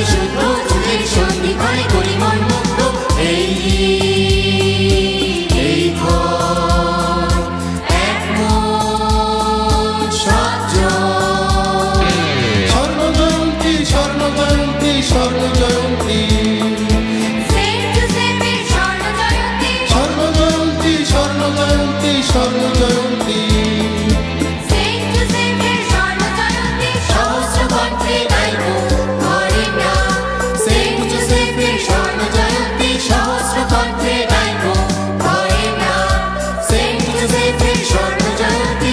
শুদ্ধ যুগের সন্ধিক্ষণে করি মন মুক্ত এই ঘর এক মন সজ্জন স্বর্ণ জয়ন্তী স্বর্ণ জয়ন্তী স্বর্ণ জয়ন্তী স্বর্ণ জয়ন্তী স্বর্ণ জয়ন্তী স্বর্ণ জয়ন্তী সহস্র কণ্ঠে গাইব ঘরের নাম সেন্ট জোসেফের স্বর্ণ জয়ন্তী সহস্র কণ্ঠে গাইব ঘরের নাম সেন্ট জোসেফের স্বর্ণ জয়ন্তী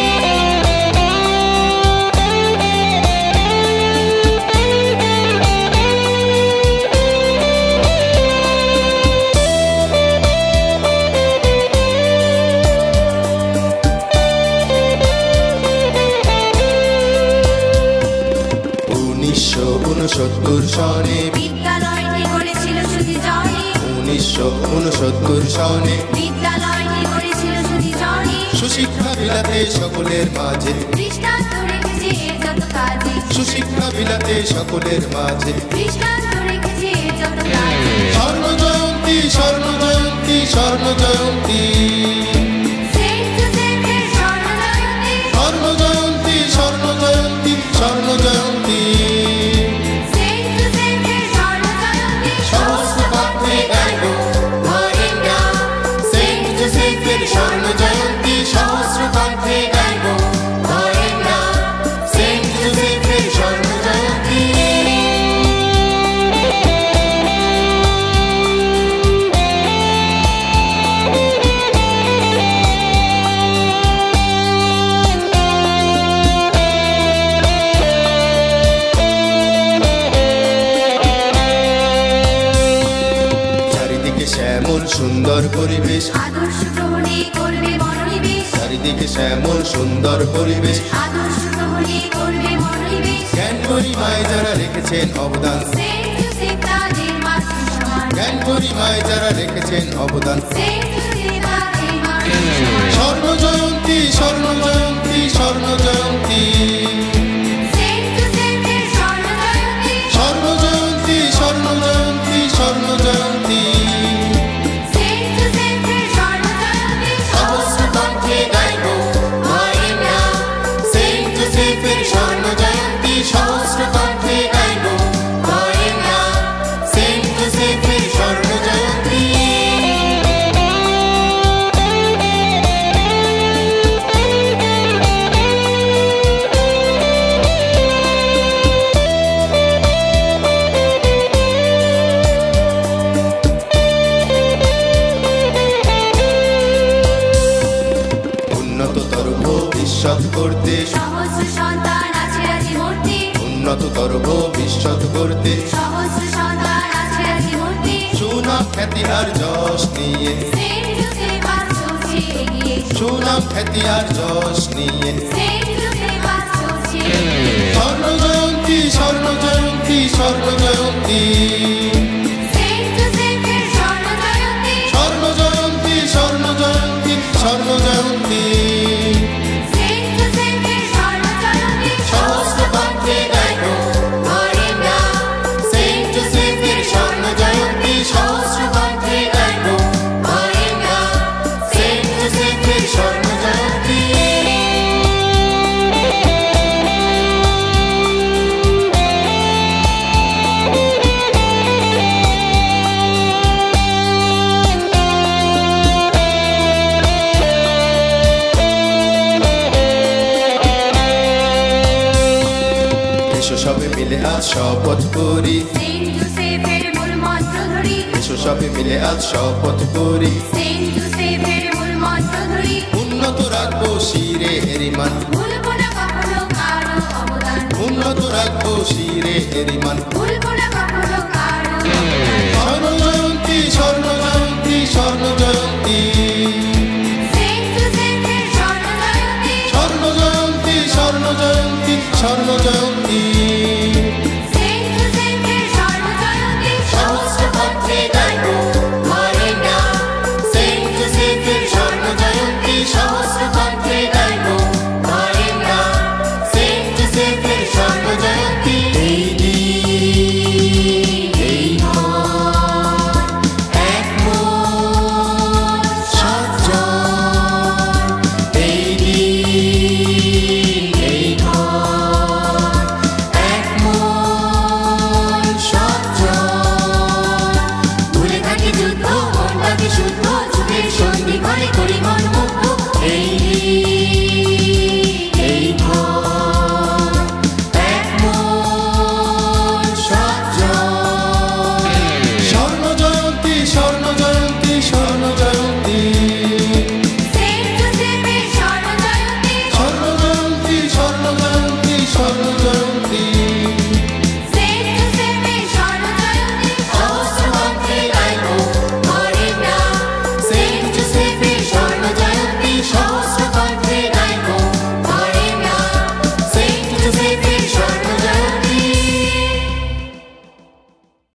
সনে বিদ্যালয়টি গড়েছিল শুধু জনি 1969 সনে বিদ্যালয়টি গড়েছিল শুধু জনি সুশিক্ষা বিলাতে সকলের মাঝে দৃষ্টান্ত রেখেছে এর যত কাজে সুশিক্ষা বিলাতে সকলের মাঝে দৃষ্টান্ত রেখেছে এর যত কাজে স্বর্ণ জয়ন্তী স্বর্ণ জয়ন্তী স্বর্ণ জয়ন্তী সেন্ট জোসেফের স্বর্ণ জয়ন্তী স্বর্ণ জয়ন্তী স্বর্ণ জয়ন্তী স্বর্ণ জয়ন্তী সেন্ট জোসেফের স্বর্ণ জয়ন্তী সহস্র কণ্ঠে গাইব ঘরের নাম সেন্ট জোসেফের স্বর্ণ জয়ন্তী সহস্র কণ্ঠে গাইব ঘরের নাম সেন্ট জোসেফের স্বর্ণ জয়ন্তী চারিদিকে শ্যামল সুন্দর পরিবেশ আদর্শ গ্রহণে করবে মনোনিবেশ চারিদিকে শ্যামল সুন্দর পরিবেশ আদর্শ গ্রহণে করবে মনোনিবেশ জ্ঞান গরিমায় যারা রেখেছেন অবদান সেন্ট জোসেফ তাদের মাতৃ সমান জ্ঞান গরিমায় যারা রেখেছেন অবদান সেন্ট জোসেফ তাদের মাতৃ সমান স্বর্ণ জয়ন্তী স্বর্ণ জয়ন্তী স্বর্ণ জয়ন্তী সেন্ট জোসেফের স্বর্ণ জয়ন্তী স্বর্ণ জয়ন্তী স্বর্ণ জয়ন্তী স্বর্ণ জয়ন্তী সেন্ট জোসেফের স্বর্ণ জয়ন্তী সহস্র কণ্ঠে গাইব ঘরের নাম সেন্ট জোসেফের স্বর্ণ জয়ন্তী সহস্র কণ্ঠে গাইব ঘরের নাম সেন্ট জোসেফের স্বর্ণ জয়ন্তী উন্নততর ভবিষ্যৎ করতে সহস্র সন্তান আছে আজি মূর্তি উন্নততর ভবিষ্যৎ করতে সহস্র সন্তান আছে আজি মূর্তি সুনাম খ্যাতি আর যশ নিয়ে সেন্ট জোসেফ আজ চলছে এগিয়ে সুনাম খ্যাতি আর যশ নিয়ে সেন্ট জোসেফ আজ চলছে এগিয়ে স্বর্ণ জয়ন্তী স্বর্ণ জয়ন্তী স্বর্ণ জয়ন্তী সেন্ট জোসেফের স্বর্ণ জয়ন্তী স্বর্ণ জয়ন্তী স্বর্ণ জয়ন্তী স্বর্ণ জয়ন্তী সেন্ট জোসেফের স্বর্ণ জয়ন্তী সহস্র কণ্ঠে গাইব ঘরের নাম সেন্ট জোসেফের স্বর্ণ জয়ন্তী সহস্র কণ্ঠে গাইব ঘরের নাম সেন্ট জোসেফের স্বর্ণ জয়ন্তী এসো সবে মিলে আজ শপথ করি সেন্ট জোসেফের মূল মন্ত্র ধরি এসো সবে মিলে আজ শপথ করি সেন্ট জোসেফের মূল মন্ত্র ধরি উন্নত রাখবো শিরে এরিমান ভুলব না কখনো কারো অবদান উন্নত রাখবো শিরে এরিমান ভুলব